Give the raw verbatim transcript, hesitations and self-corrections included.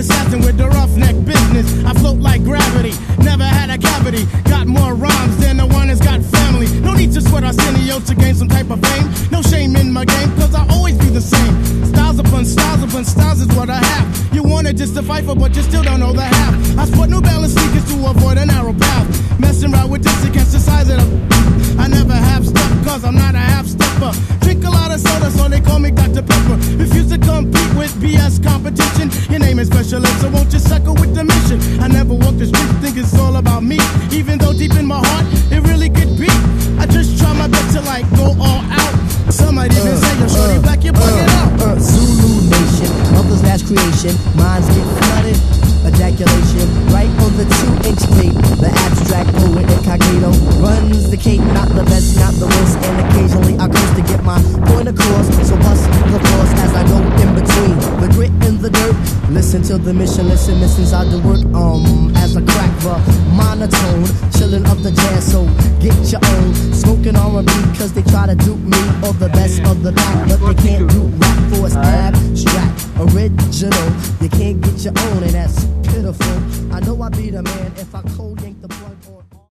assassin with the roughneck business. I float like gravity, never had a cavity. Got more rhymes than the one that's got family. No need to sweat Arsenio to gain some type of fame. No shame in my game, cause I always be the same. Styles upon styles upon styles is what I have. You wanted just to fight for, but you still don't know the half. I sport New Balance sneakers to avoid a narrow path. Messing around with this against the size of the... I never have stuff, cause I'm not a half-stepper. Drink a lot of soda, so they call me Doctor Pepper. Refuse to compete with B S competition. Your name is Special Ed, so won't you suckle with the mission? I never walk the street, think it's all about me. Even though deep in my heart, it really could be. I just try my best to like go all out. Some might even uh, say, yo, shorty uh, black, you're bugging uh, out. Uh, Zulu Nation, mother's last creation. Minds get flooded, ejaculation. Right on the two-inch tape. The abstract poet incognito runs the cape, not the best, not the worst. And occasionally I curse to get my point across. So bust the floors as I go in between the grit and the dirt. Listen to the mission, listen, missions I do work. Um, as I crack the monotone, chillin' up the jazz, so get your own. Smoking R and B cause they try to dupe me or the best of the pack, but they can't do rap for it's abstract, original. You can't get your own and that's pitiful. I know I be the man if I cold